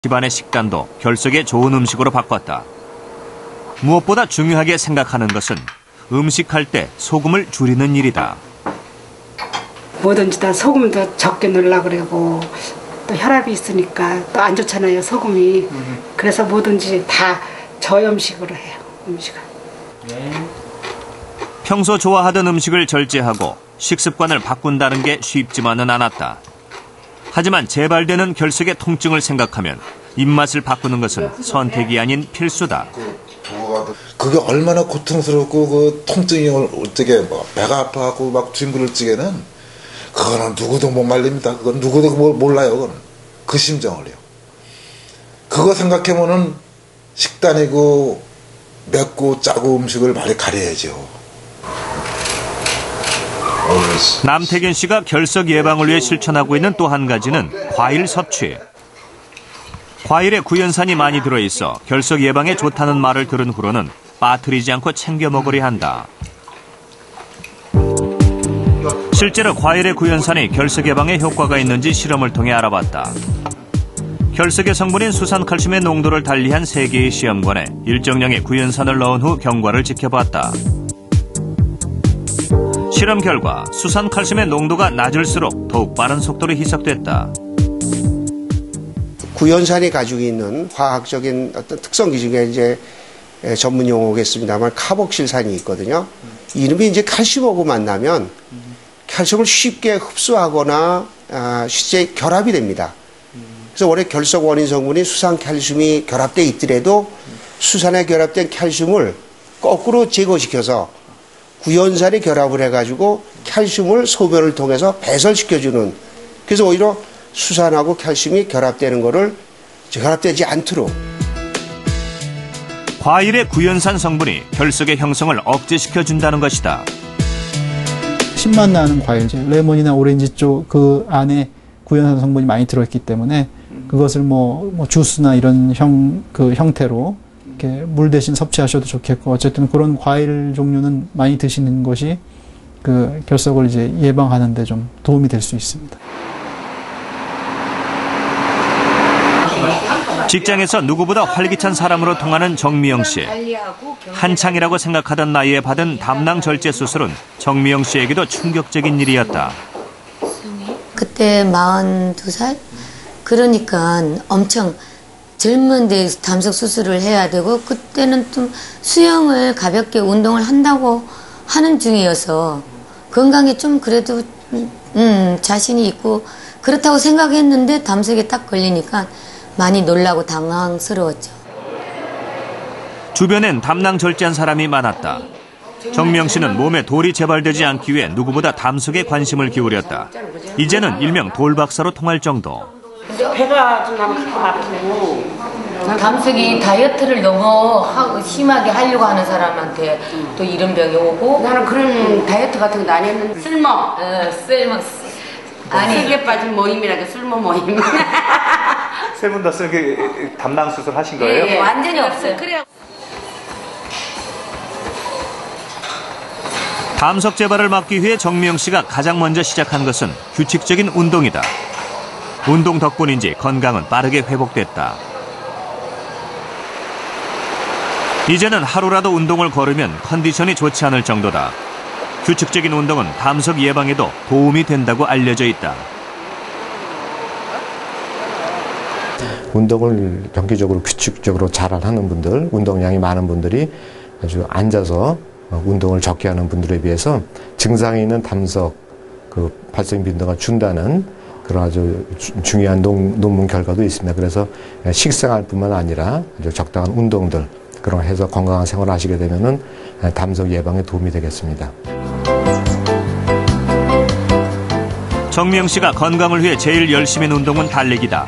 집안의 식단도 결석에 좋은 음식으로 바꿨다. 무엇보다 중요하게 생각하는 것은 음식할 때 소금을 줄이는 일이다. 뭐든지 다 소금을 더 적게 넣으려고 그러고 또 혈압이 있으니까 또 안 좋잖아요, 소금이. 그래서 뭐든지 다 저염식으로 해요, 음식을. 평소 좋아하던 음식을 절제하고 식습관을 바꾼다는 게 쉽지만은 않았다. 하지만 재발되는 결석의 통증을 생각하면 입맛을 바꾸는 것은 선택이 아닌 필수다. 그게 얼마나 고통스럽고 그 통증이 올 적에 배가 아파하고 막 뒹굴을 적에는 그거는 누구도 못 말립니다. 그건 누구도 몰라요. 그건 그 심정을요. 그거 생각해보면 식단이고 맵고 짜고 음식을 많이 가려야죠. 남태균 씨가 결석 예방을 위해 실천하고 있는 또 한 가지는 과일 섭취. 과일에 구연산이 많이 들어있어 결석 예방에 좋다는 말을 들은 후로는 빠뜨리지 않고 챙겨 먹으려 한다. 실제로 과일의 구연산이 결석 예방에 효과가 있는지 실험을 통해 알아봤다. 결석의 성분인 수산칼슘의 농도를 달리한 3개의 시험관에 일정량의 구연산을 넣은 후 경과를 지켜봤다. 실험 결과 수산칼슘의 농도가 낮을수록 더욱 빠른 속도로 희석됐다. 구연산이 가지고 있는 화학적인 어떤 특성 중에 이제 전문 용어겠습니다만 카복실산이 있거든요. 이놈이 이제 칼슘하고 만나면 칼슘을 쉽게 흡수하거나 쉽게 결합이 됩니다. 그래서 원래 결석 원인 성분이 수산칼슘이 결합되어 있더라도 수산에 결합된 칼슘을 거꾸로 제거시켜서 구연산이 결합을 해가지고 칼슘을 소변을 통해서 배설시켜주는, 그래서 오히려 수산하고 칼슘이 결합되는 거를 결합되지 않도록. 과일의 구연산 성분이 결석의 형성을 억제시켜준다는 것이다. 신맛 나는 과일제, 레몬이나 오렌지 쪽 그 안에 구연산 성분이 많이 들어있기 때문에 그것을 뭐 주스나 이런 형태로 이렇게 물 대신 섭취하셔도 좋겠고, 어쨌든 그런 과일 종류는 많이 드시는 것이 그 결석을 이제 예방하는 데 좀 도움이 될 수 있습니다. 직장에서 누구보다 활기찬 사람으로 통하는 정미영 씨. 한창이라고 생각하던 나이에 받은 담낭 절제 수술은 정미영 씨에게도 충격적인 일이었다. 그때 42살? 그러니까 엄청 젊은데 담석 수술을 해야 되고, 그때는 좀 수영을 가볍게 운동을 한다고 하는 중이어서 건강에 좀 그래도 자신이 있고 그렇다고 생각했는데 담석에 딱 걸리니까 많이 놀라고 당황스러웠죠. 주변엔 담낭 절제한 사람이 많았다. 정미영 씨는 몸에 돌이 재발되지 않기 위해 누구보다 담석에 관심을 기울였다. 이제는 일명 돌박사로 통할 정도. 배가 좀 가끔 아프고. 담석이 다이어트를 너무 심하게 하려고 하는 사람한테 또 이런 병이 오고. 나는 그런 다이어트 같은 거 안 했는데. 쓸모. 아니. 쓸개 빠진 모임이라고, 쓸모 모임. 세 분 다 쓸개 담낭 수술 하신 거예요? 예, 완전히 없어요. 그래요. 담석 재발을 막기 위해 정미영 씨가 가장 먼저 시작한 것은 규칙적인 운동이다. 운동 덕분인지 건강은 빠르게 회복됐다. 이제는 하루라도 운동을 걸으면 컨디션이 좋지 않을 정도다. 규칙적인 운동은 담석 예방에도 도움이 된다고 알려져 있다. 운동을 정기적으로 규칙적으로 잘 하는 분들, 운동량이 많은 분들이 아주 앉아서 운동을 적게 하는 분들에 비해서 증상이 있는 담석 발생 빈도가 준다는 그런 아주 중요한 논문 결과도 있습니다. 그래서 식생활뿐만 아니라 아주 적당한 운동들 그런 해서 건강한 생활을 하시게 되면은 담석 예방에 도움이 되겠습니다. 정미영 씨가 건강을 위해 제일 열심히 한 운동은 달리기다.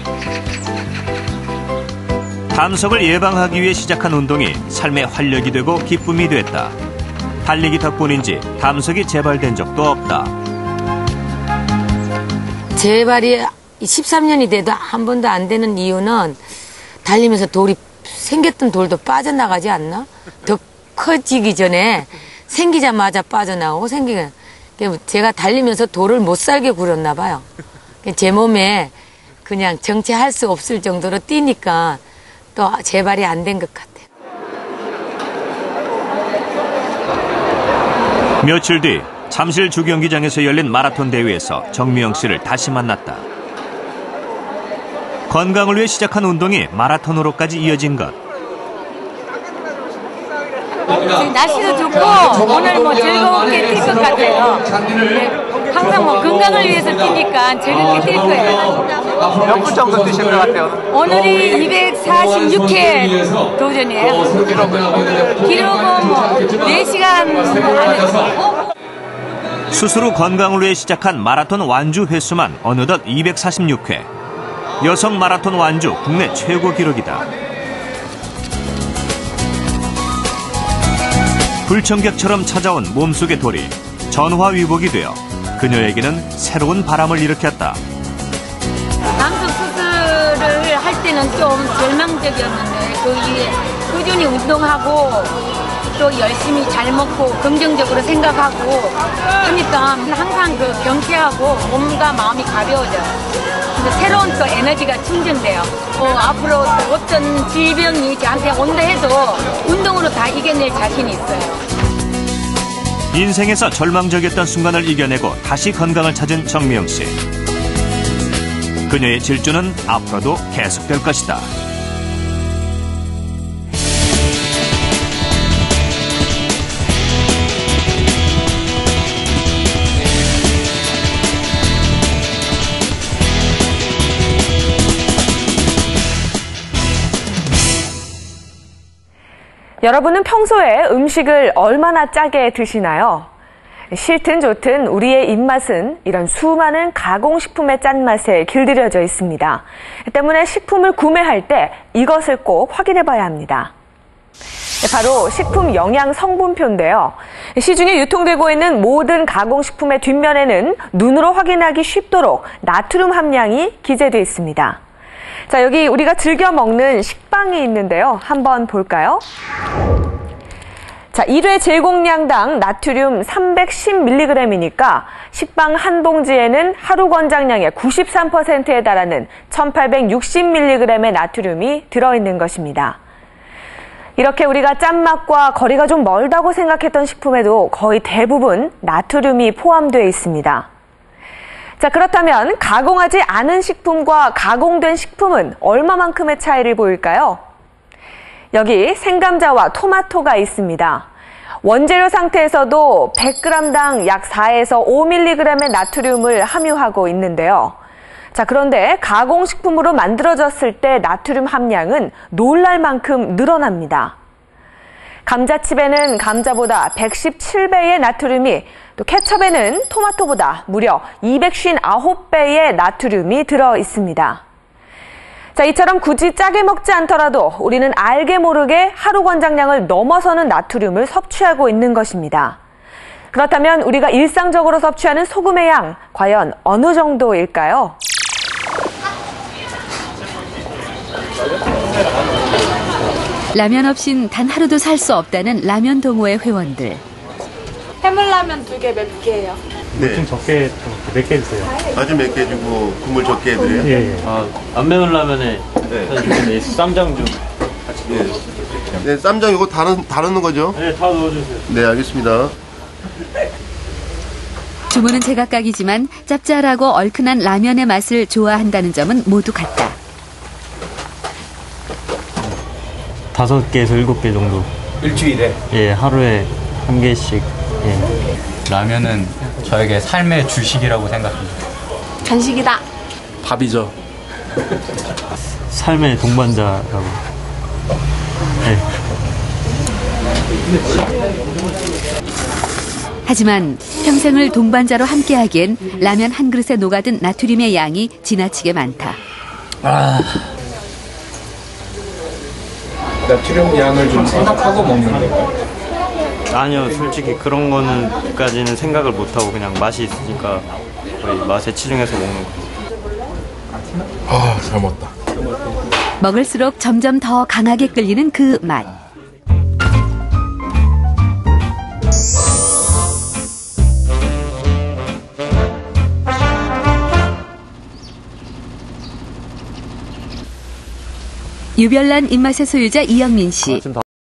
담석을 예방하기 위해 시작한 운동이 삶의 활력이 되고 기쁨이 됐다. 달리기 덕분인지 담석이 재발된 적도 없다. 재발이 13년이 돼도 한 번도 안 되는 이유는 달리면서 생겼던 돌도 빠져나가지 않나? 더 커지기 전에 생기자마자 빠져나오고 제가 달리면서 돌을 못 살게 굴었나 봐요. 제 몸에 그냥 정체할 수 없을 정도로 뛰니까 또 재발이 안 된 것 같아요. 며칠 뒤 잠실 주경기장에서 열린 마라톤 대회에서 정미영 씨를 다시 만났다. 건강을 위해 시작한 운동이 마라톤으로까지 이어진 것. 날씨도 좋고 오늘 뭐 즐겁게 뛸 것 같아요. 네, 항상 뭐 건강을 위해서 뛰니까 즐겁게 뛸 거예요. 몇 분 정도 뛰실 것 같아요? 오늘이 246회 도전이에요. 기록은 뭐 4시간 안에. 스스로 건강을 위해 시작한 마라톤 완주 횟수만 어느덧 246회. 여성 마라톤 완주 국내 최고 기록이다. 불청객처럼 찾아온 몸속의 돌이 전화위복이 되어 그녀에게는 새로운 바람을 일으켰다. 방송 수술을 할 때는 좀 절망적이었는데 꾸준히 운동하고 또 열심히 잘 먹고 긍정적으로 생각하고 하니까 항상 경쾌하고 몸과 마음이 가벼워져요. 그래서 새로운 또 에너지가 충전돼요. 앞으로 어떤 질병이 저한테 온다 해도 운동으로 다 이겨낼 자신이 있어요. 인생에서 절망적이었던 순간을 이겨내고 다시 건강을 찾은 정미영 씨. 그녀의 질주는 앞으로도 계속될 것이다. 여러분은 평소에 음식을 얼마나 짜게 드시나요? 싫든 좋든 우리의 입맛은 이런 수많은 가공식품의 짠맛에 길들여져 있습니다. 때문에 식품을 구매할 때 이것을 꼭 확인해 봐야 합니다. 바로 식품 영양 성분표인데요. 시중에 유통되고 있는 모든 가공식품의 뒷면에는 눈으로 확인하기 쉽도록 나트륨 함량이 기재되어 있습니다. 자, 여기 우리가 즐겨 먹는 식빵이 있는데요. 한번 볼까요? 자, 1회 제공량당 나트륨 310mg이니까 식빵 한 봉지에는 하루 권장량의 93%에 달하는 1860mg의 나트륨이 들어있는 것입니다. 이렇게 우리가 짠맛과 거리가 좀 멀다고 생각했던 식품에도 거의 대부분 나트륨이 포함되어 있습니다. 자, 그렇다면 가공하지 않은 식품과 가공된 식품은 얼마만큼의 차이를 보일까요? 여기 생감자와 토마토가 있습니다. 원재료 상태에서도 100g당 약 4에서 5mg의 나트륨을 함유하고 있는데요. 자, 그런데 가공식품으로 만들어졌을 때 나트륨 함량은 놀랄 만큼 늘어납니다. 감자칩에는 감자보다 117배의 나트륨이, 또 케첩에는 토마토보다 무려 259배의 나트륨이 들어 있습니다. 자, 이처럼 굳이 짜게 먹지 않더라도 우리는 알게 모르게 하루 권장량을 넘어서는 나트륨을 섭취하고 있는 것입니다. 그렇다면 우리가 일상적으로 섭취하는 소금의 양, 과연 어느 정도일까요? 라면 없인 단 하루도 살 수 없다는 라면 동호회 회원들. 해물라면 2개 몇 개예요? 네. 좀 적게, 몇 개 해주세요. 아주 몇 개 주고 국물 적게 해드려요? 예, 예. 안 매운 라면에 네. 쌈장 좀 같이 넣어주세요. 네, 쌈장 이거 다 넣는 거죠? 네, 다 넣어주세요. 네, 알겠습니다. 주문은 제각각이지만 짭짤하고 얼큰한 라면의 맛을 좋아한다는 점은 모두 같다. 5개에서 7개 정도. 일주일에? 예, 하루에 1개씩. 예. 라면은 저에게 삶의 주식이라고 생각합니다. 간식이다. 밥이죠. 삶의 동반자라고. 예. 하지만 평생을 동반자로 함께하기엔 라면 한 그릇에 녹아든 나트륨의 양이 지나치게 많다. 나트륨 양을 좀 생각하고 먹는 건가요? 아니요, 솔직히 그런 거는까지는 생각을 못하고 그냥 맛이 있으니까 거의 맛에 치중해서 먹는 거. 잘 먹었다. 먹을수록 점점 더 강하게 끌리는 그 맛. 유별난 입맛의 소유자 이영민 씨.